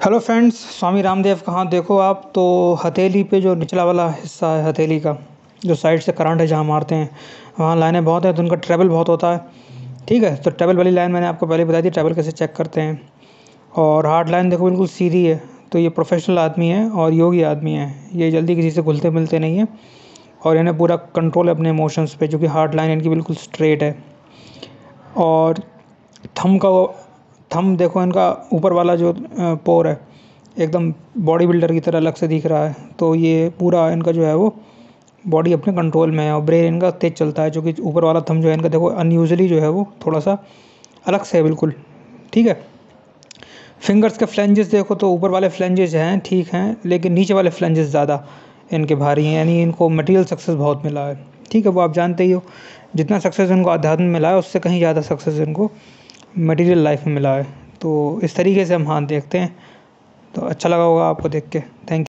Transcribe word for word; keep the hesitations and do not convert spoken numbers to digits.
Hello friends, Swami Ramdev का हाथ देखो आप तो हथेली पे जो निचला वाला हिस्सा है हथेली का, जो साइड से करंट है जहाँ मारते हैं वहाँ लाइनें बहुत हैं तो उनका ट्रैवल बहुत होता है। ठीक है, तो ट्रैवल वाली लाइन मैंने आपको पहले बता दी, ट्रैवल कैसे चेक करते हैं। और हार्ड लाइन देखो बिल्कुल सीधी है, तो ये प्रोफेशनल आदमी है और योगी आदमी है, ये जल्दी किसी से घुलते मिलते नहीं हैं और इन्हें पूरा कंट्रोल है अपने इमोशंस पे, जो कि हार्ड लाइन इनकी बिल्कुल स्ट्रेट है। और थंब का वो थंब देखो, इनका ऊपर वाला जो अ, पोर है एकदम बॉडी बिल्डर की तरह अलग से दिख रहा है, तो ये पूरा इनका जो है वो बॉडी अपने कंट्रोल में है और ब्रेन इनका तेज चलता है, जो कि ऊपर वाला थंब जो है इनका देखो अनयूजुअली जो है वो थोड़ा सा अलग से है बिल्कुल। ठीक है, फिंगर्स के फ्लेंजेस देखो तो ऊपर वाले फ्लेंजेस हैं ठीक हैं, लेकिन नीचे वाले फ्लेंजेस ज़्यादा इनके भारी हैं, यानी इनको मटेरियल सक्सेस बहुत मिला है। ठीक है, वो आप जानते ही हो, जितना सक्सेस इनको अध्यात्म में मिला है उससे कहीं ज़्यादा सक्सेस इनको मटेरियल लाइफ में मिला है। तो इस तरीके से हम हाथ देखते हैं, तो अच्छा लगा होगा आपको देख के। Thank you.